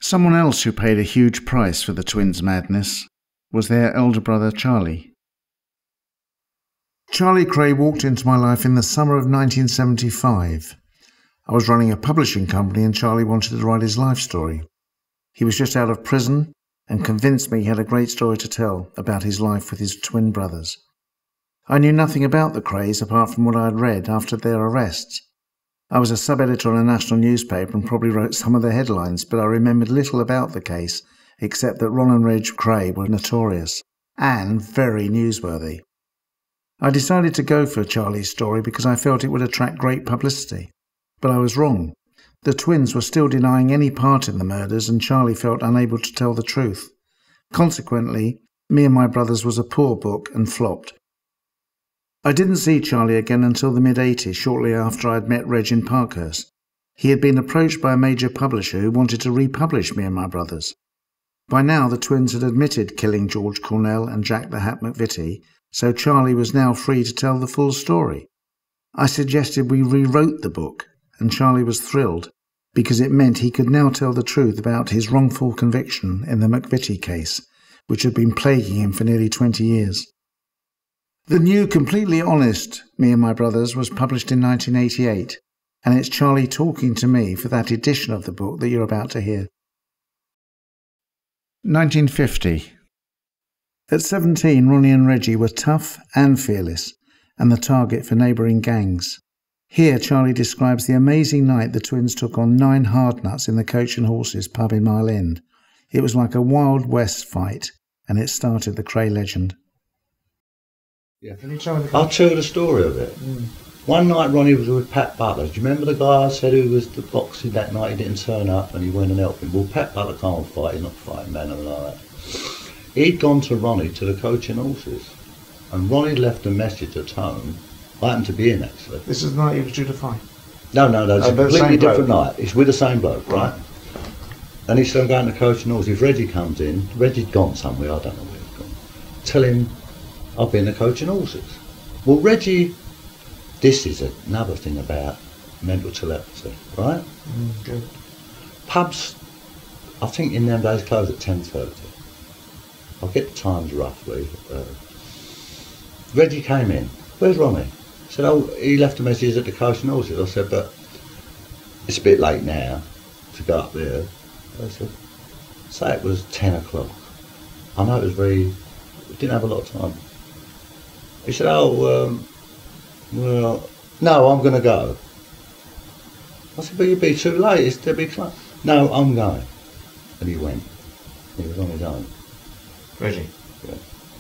Someone else who paid a huge price for the twins' madness was their elder brother Charlie. Charlie Kray walked into my life in the summer of 1975. I was running a publishing company and Charlie wanted to write his life story. He was just out of prison and convinced me he had a great story to tell about his life with his twin brothers. I knew nothing about the Krays apart from what I had read after their arrests. I was a sub-editor on a national newspaper and probably wrote some of the headlines, but I remembered little about the case except that Ron and Reg Kray were notorious and very newsworthy. I decided to go for Charlie's story because I felt it would attract great publicity. But I was wrong. The twins were still denying any part in the murders and Charlie felt unable to tell the truth. Consequently, Me and My Brothers was a poor book and flopped. I didn't see Charlie again until the mid-80s, shortly after I had met Reg in Parkhurst. He had been approached by a major publisher who wanted to republish Me and My Brothers. By now the twins had admitted killing George Cornell and Jack the Hat McVitie, so Charlie was now free to tell the full story. I suggested we rewrote the book, and Charlie was thrilled, because it meant he could now tell the truth about his wrongful conviction in the McVitie case, which had been plaguing him for nearly 20 years. The new Completely Honest Me and My Brothers was published in 1988, and it's Charlie talking to me for that edition of the book that you're about to hear. 1950. At 17, Ronnie and Reggie were tough and fearless, and the target for neighbouring gangs. Here, Charlie describes the amazing night the twins took on 9 hard nuts in the Coach and Horses pub in Mile End. It was like a Wild West fight, and it started the Kray legend. Yeah. I'll tell you the story of it. One night Ronnie was with Pat Butler. Do you remember the guy I said who was the boxing that night? He didn't turn up and he went and helped him. Well, Pat Butler can't fight. He's not a fighting man or like that. He'd gone to Ronnie to the Coach and Horses, and Ronnie left a message at home. I happened to be in actually. This is the night he was due to fight? No, it's a completely different night. It's with the same bloke, right? And he said, I'm going to Coach and Horses. If Reggie comes in, Reggie's gone somewhere, I don't know where he's gone. Tell him I've been to Coach and Horses. Well, Reggie, this is another thing about mental telepathy, right? Good. Pubs, I think in them days close at 10:30. I'll get the times roughly. Reggie came in. Where's Ronnie? He said, oh, he left a message at the Coach and Horses. I said, but it's a bit late now to go up there. I said, say it was 10 o'clock. I know it was we didn't have a lot of time. He said, oh, well, no, I'm going to go. I said, but you'd be too late, it'd be close. No, I'm going. And he went. He was on his own. Reggie? Yeah.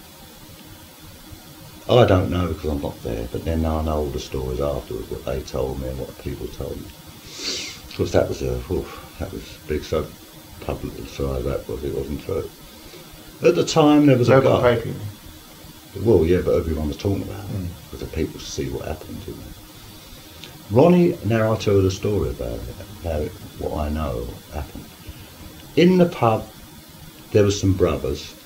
I don't know because I'm not there, but then I know all the stories afterwards, what they told me and what people told me. Because that was big, so publicised that was, it wasn't true. At the time there was a guy. Paper. Well, yeah, but everyone was talking about it, because the people see what happened to me. Ronnie, now I'll tell you the story about it, what I know happened. In the pub, there were some brothers.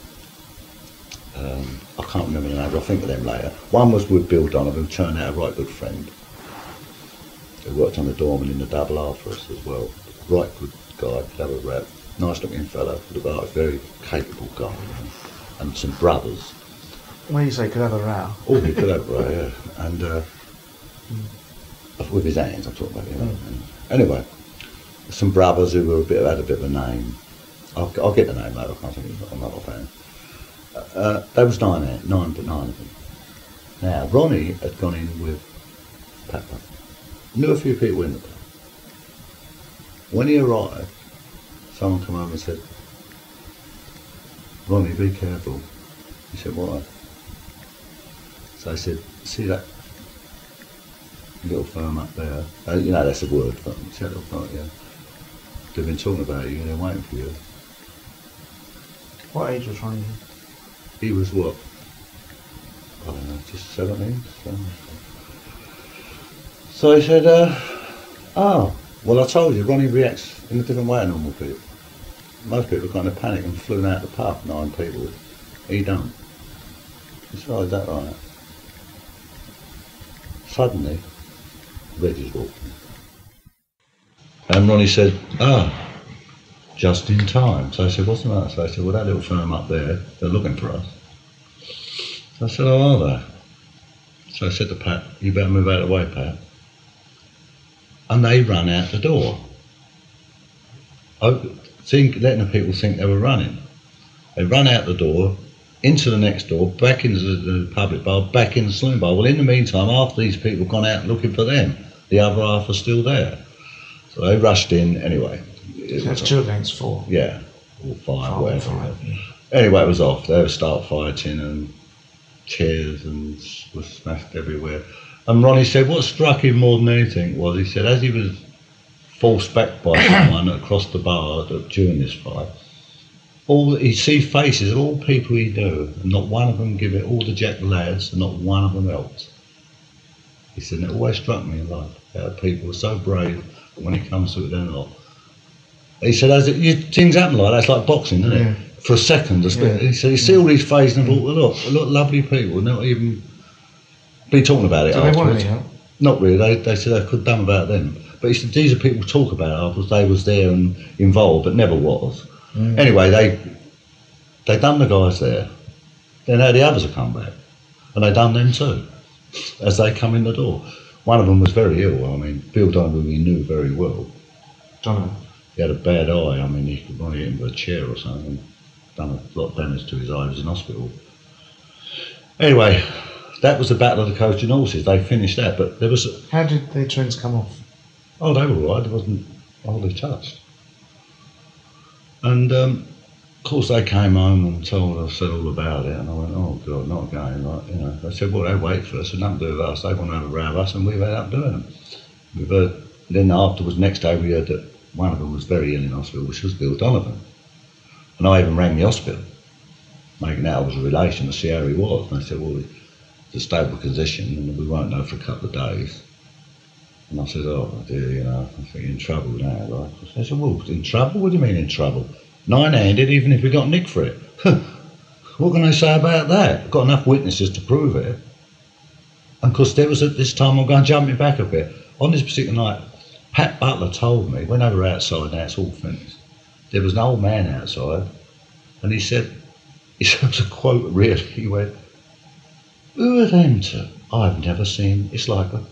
I can't remember the names, I'll think of them later. One was with Bill Donovan, who turned out a right good friend. He worked on the doorman in the Double R for us as well. Right good guy, could have a rap. Nice looking fellow, a very capable guy. And some brothers. When you say could have a row? Oh, he could have a row, yeah. And with his hands, I'm talking about, you know. Anyway, some brothers who were had a bit of a name. I'll get the name later, I can't think of another fan. There was nine of them. Now, Ronnie had gone in with Pepper. Knew a few people in the pub. When he arrived, someone came over and said, Ronnie, be careful. He said, why? So I said, see that little firm up there? You know, that's a word firm. He said, little firm, yeah. They've been talking about you and they're waiting for you. What age was Ronnie? He was what? I don't know, just 17. So he said, oh, well I told you, Ronnie reacts in a different way than normal people. Most people kind of panic and flew out the pub, 9 people. He don't. He said, oh, is that right? Suddenly, Reggie's walked in. And Ronnie said, just in time. So I said, what's the matter? So I said, well, that little firm up there, they're looking for us. So I said, oh, are they? So I said to Pat, you better move out of the way, Pat. And they run out the door. Letting the people think they were running. They run out the door, into the next door, back into the public bar, back in the saloon bar. Well, in the meantime, after these people gone out looking for them, the other half are still there. So they rushed in anyway. That's 2 against 4. Yeah, or 5, whatever. 5, yeah. Anyway, it was off. They would start fighting and chairs and was smashed everywhere. And Ronnie said what struck him more than anything was, he said, as he was forced back by someone across the bar during this fight, he'd see faces of all people he knew, and not one of them give it, all the Jack lads, and not one of them helped. He said, it always struck me in life, how people are so brave, but when it comes to it, they're not. He said, things happen like that, it's like boxing, isn't it? For a second, he said, you see all these faces and thought, look, lovely people, not even be talking about it. Do they want any help? Not really, they said they could have done about them. But he said, these are people talk about afterwards, they was there and involved, but never was. Anyway, they done the guys there. Then now the others have come back, and they done them too, as they come in the door. One of them was very ill. I mean, Bill Donovan we knew very well. Donovan? He had a bad eye. I mean, he could run hit him with a chair or something. Done a lot of damage to his eye. He was in hospital. Anyway, that was the Battle of the Coaching Horses. They finished that, but there was... How did the twins come off? Oh, they were all right. It wasn't hardly touched. And of course they came home and told us all about it, and I went, oh God, not again. Like, you know, they said, well, they wait for us, and nothing to do with us. They want to have a row with us, and we've ended up doing them. We've heard, then afterwards, next day, we heard that one of them was very ill in hospital, which was Bill Donovan. And I even rang the hospital, making out I was a relation to see how he was. And they said, well, it's a stable condition, and we won't know for a couple of days. And I said, oh dear, you know, I think you're in trouble now, right? I said, well, in trouble? What do you mean in trouble? 9-handed, even if we got nicked for it. What can I say about that? I've got enough witnesses to prove it. And of course, there was at this time, I'm going jumping back a bit. On this particular night, Pat Butler told me, when they were outside, now it's all finished, there was an old man outside, and he said, it was a quote really, he went, who are them two? I've never seen, it's like a,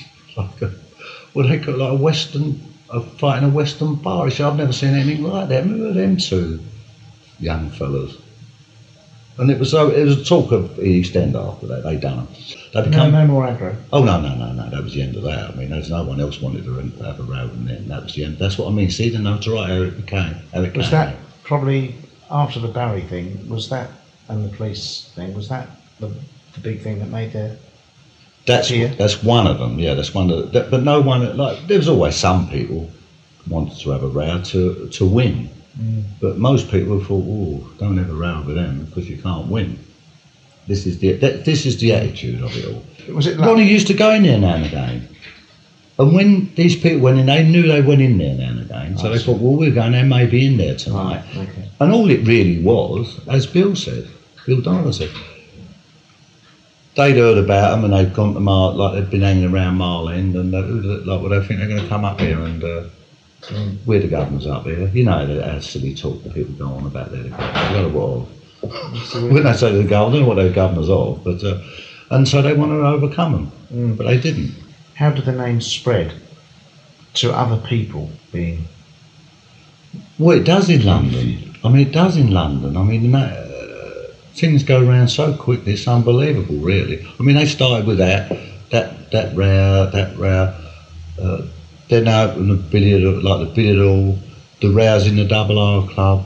well, they got like a Western, a fight in a Western bar. He said, I've never seen anything like that. Who are them two young fellas? And it was a talk of East End after that. They done it. They become, no more aggro. Oh no! That was the end of that. I mean, there's no one else wanted to have a row with them. That was the end. That's what I mean. See, didn't know to write how it became. Was that probably after the Barry thing? Was that and the police thing? Was that the big thing that made the? That's one of them. Yeah, that's one of the, but no one, like, there was always some people wanted to have a row to win, but most people thought, oh, don't have a row with them because you can't win. This is the attitude of it all. Was it like, Ronnie used to go in there now and again, and when these people went in, they knew they went in there now and again, so they thought, well, we're going there, maybe in there tonight. Right, okay. And all it really was, as Bill Donovan said, they'd heard about them and they'd gone to like they'd been hanging around Mile End, and like, well, they think they're going to come up here and we're the governors up here. You know how silly talk that people go on about there. They've got a what of. When they say the governor, I don't know what they're governors of, but and so they wanted to overcome them, but they didn't. How did the name spread to other people being? Well, it does in London. I mean, it does in London. I mean, things go around so quickly, it's unbelievable, really. I mean, they started with that row. Then opened the billiard, like the billiard hall, the rows in the Double R Club,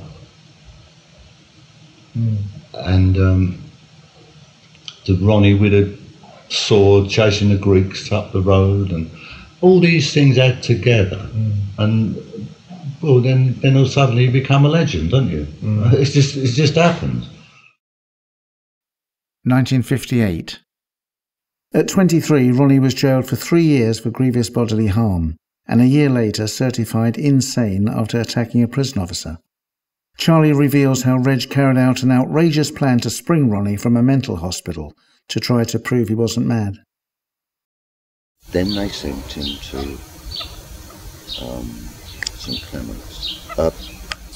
and the Ronnie with a sword chasing the Greeks up the road, and all these things add together, and well, then suddenly you become a legend, don't you? It just happens. 1958. At 23, Ronnie was jailed for 3 years for grievous bodily harm, and a year later certified insane after attacking a prison officer. Charlie reveals how Reg carried out an outrageous plan to spring Ronnie from a mental hospital to try to prove he wasn't mad. Then they sent him to St Clement's.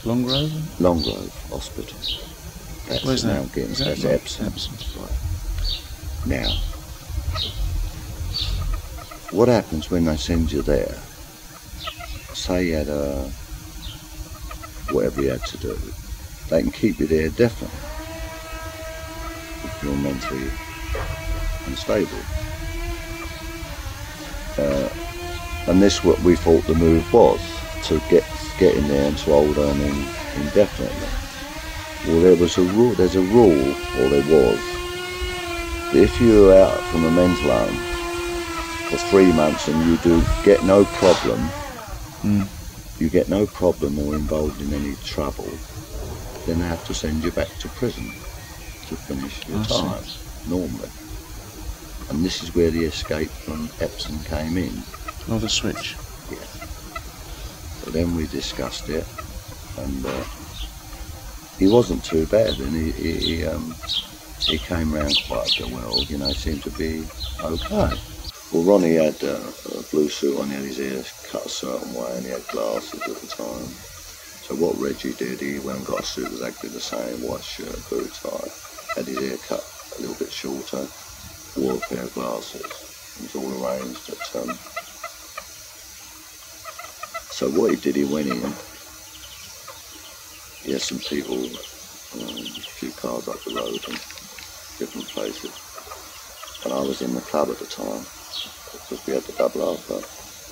Longgrove? Longgrove Hospital. That's Where's that? McGibbon. Is that That's Epsom. Right. Now, what happens when they send you there? Say you had whatever you had to do. They can keep you there definitely if you're mentally unstable. And this what we thought the move was, to get in there and to hold on indefinitely. Well, there's a rule, or there was, that if you're out from a mental home for 3 months and you do get no problem, you get no problem or involved in any trouble, then they have to send you back to prison to finish your time, normally. And this is where the escape from Epsom came in. Oh, the switch. Yeah. So then we discussed it, and he wasn't too bad, and he came round quite well, you know, seemed to be okay. Well, Ronnie had a blue suit on, he had his hair cut a certain way, and he had glasses at the time. So what Reggie did, he went and got a suit exactly the same, white shirt, bow tie, had his hair cut a little bit shorter, wore a pair of glasses. It was all arranged at so what he did, he went in, he had some people, a few cars up the road and different places. And I was in the club at the time, because we had the double R club.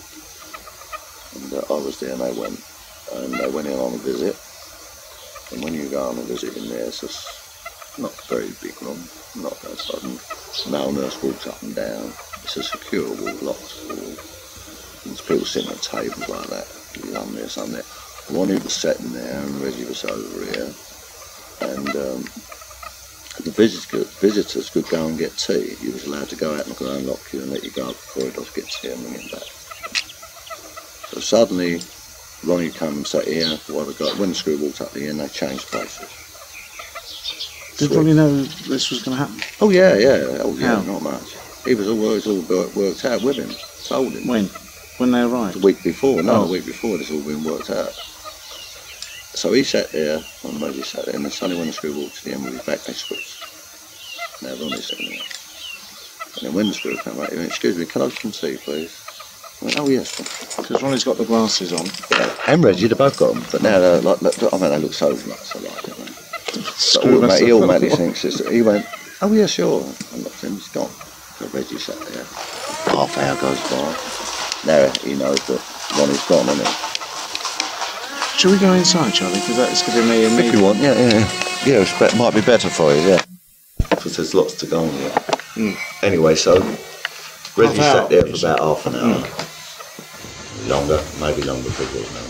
And I was there, and they went in on a visit. And when you go on a visit in there, it's just not a very big room, not that sudden. Male nurse walks up and down. It's a secure wall, locked wall. And there's people sitting at tables like that. He's on there, some there. Ronnie was sitting there, and Reggie was over here. And the visitors could go and get tea. You was allowed to go out and go and lock you and let you go up the corridor to get tea and bring it back. So suddenly, Ronnie come and sat here. When the screw walked up here, and they changed places. Did Ronnie know this was going to happen? Oh yeah. How? Not much. It was all worked out with him. Told him. When they arrived? The week before. No, the week before. It's all been worked out. So he sat there, and Reggie sat there, and then suddenly when the screw walked to the end with his back, they switched. Now Ronnie's sitting there. And then when the screw came out, he went, "Excuse me, can I have some tea, please?" I went, "Oh yes." Because Ronnie's got the glasses on. Yeah, and Reggie, they both got them, but now they're like, I mean, they look so nice, I like it, man. So he automatically thinks this. He went, "Oh yeah, sure." I looked at him, he's gone. So Reggie sat there. Half an hour goes by. Now he knows that Ronnie's gone, isn't he? Shall we go inside, Charlie? Because that's giving me a need. If you want, yeah. It might be better for you, yeah. Because there's lots to go on here. Anyway, so Reggie sat there for about half an hour. Longer, maybe longer for it now.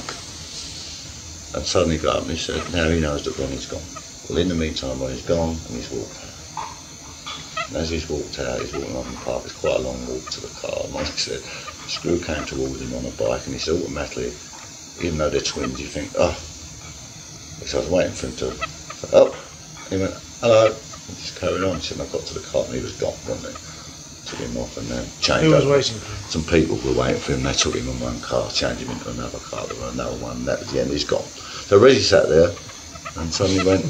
And suddenly got up and he said, now he knows that Ronnie's gone. Well, in the meantime, Ronnie's gone and he's walked out. And as he's walked out, he's walking off the park. It's quite a long walk to the car. And like I said, Screw came towards him on a bike, and he said automatically, even though they're twins, you think, oh. So I was waiting for him to, oh. He went, hello. And just carried on. He said, I got to the car and he was gone, wasn't he? Took him off and then changed. Who was waiting for him? Some people were waiting for him. They took him in one car, changed him into another car. There were another one. That was the end. He's gone. So Reggie sat there and suddenly went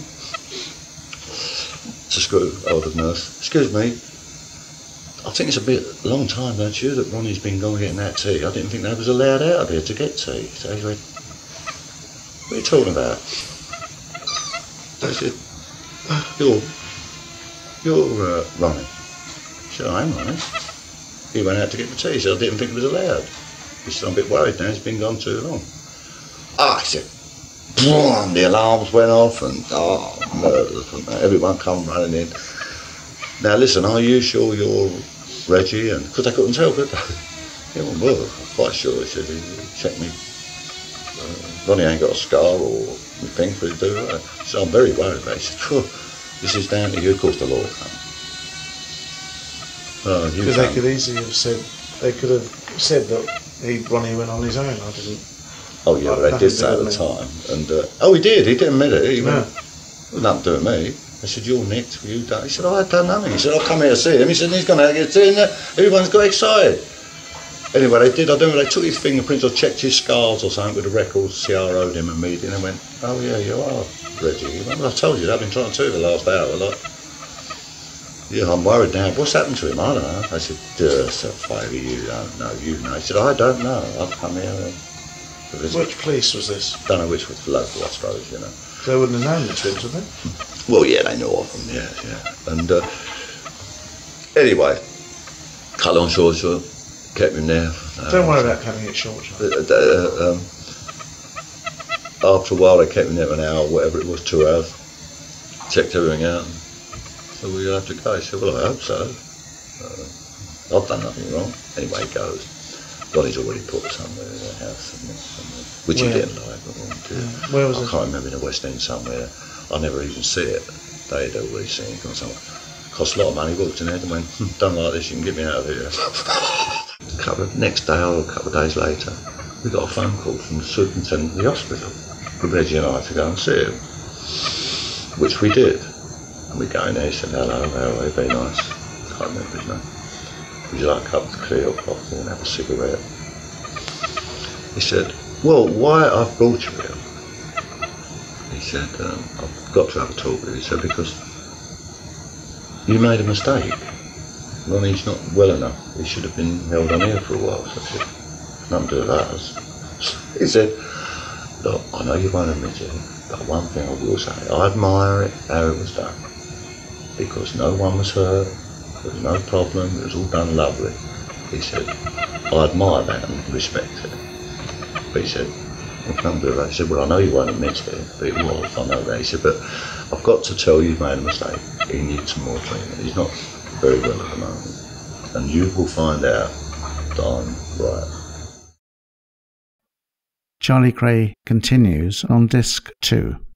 to Screw, older nurse. Excuse me. I think it's a bit long time, don't you, that Ronnie's been gone getting that tea. I didn't think they was allowed out of here to get tea. So he went, what are you talking about? So I said, you're Ronnie. He said, I am Ronnie. He went out to get the tea, so I didn't think it was allowed. He said, I'm a bit worried now, he's been gone too long. I said, boom, the alarms went off and murders and everyone come running in. Now listen, are you sure you're Reggie? And because I couldn't tell, could they? Yeah, well, I'm quite sure. He said, he checked me. Ronnie ain't got a scar or anything, but he do. So I'm very worried about it. He said, oh, this is down to you. Of course, the law come. Because they could easily have said, that Ronnie went on his own. I didn't. Oh yeah, they did say at the time, and he did. He didn't admit it. He went, well, nothing to do with me. I said, you're nicked, you done? He said, I had done nothing. He said, I'll come here to see him. He said, he's going to get tea, and everyone's got excited. Anyway, they did. I don't know. They took his fingerprints or checked his scars or something with the records. CRO'd him immediately, and they went, "Oh yeah, you are Reggie." Well, I told you that. I've been trying to tell you the last hour. Like, yeah, I'm worried now. What's happened to him? I don't know. I said, "It's a favour. You don't know. You know." He said, "I don't know. I've come here." Which police was this? Don't know which was the local, I suppose. You know. They wouldn't have known the twins, would they? Well, yeah, they knew of them. Yeah. And anyway, cut long short, kept him there. Don't worry about cutting it short. After a while, they kept him there for an hour, whatever it was, 2 hours. Checked everything out. And so we'll have to go. He said, "Well, I hope so. I've done nothing wrong." Anyway, he goes. Ronnie's already put somewhere in the house, which he didn't like. Where was it? I can't remember, in the West End somewhere. I never even see it. They'd already seen it or something. Cost a lot of money. Walked in there and went, "Don't like this. You can get me out of here." Next day or a couple of days later, we got a phone call from the superintendent of the hospital for Reggie and I to go and see him, which we did. And we go in there. He said, "Hello, how are you? Very nice." Can't remember his name. "Would you like a cup of tea or coffee and have a cigarette?" He said, "Well, why I've brought you here," he said, "I've got to have a talk with you." He said, "Because you made a mistake. Ronnie's not well enough. He should have been held on here for a while." So I said, "Nothing to do with that." He said, "Look, I know you won't admit it, but one thing I will say, I admire it, how it was done. Because no one was hurt. There was no problem, it was all done lovely." He said, "I admire that and respect it." But he said, he said, "Well, I know you won't admit it, but it was, I know that." He said, "But I've got to tell you, you've made a mistake. He needs some more treatment. He's not very well at the moment. And you will find out that I'm right." Charlie Kray continues on disc 2.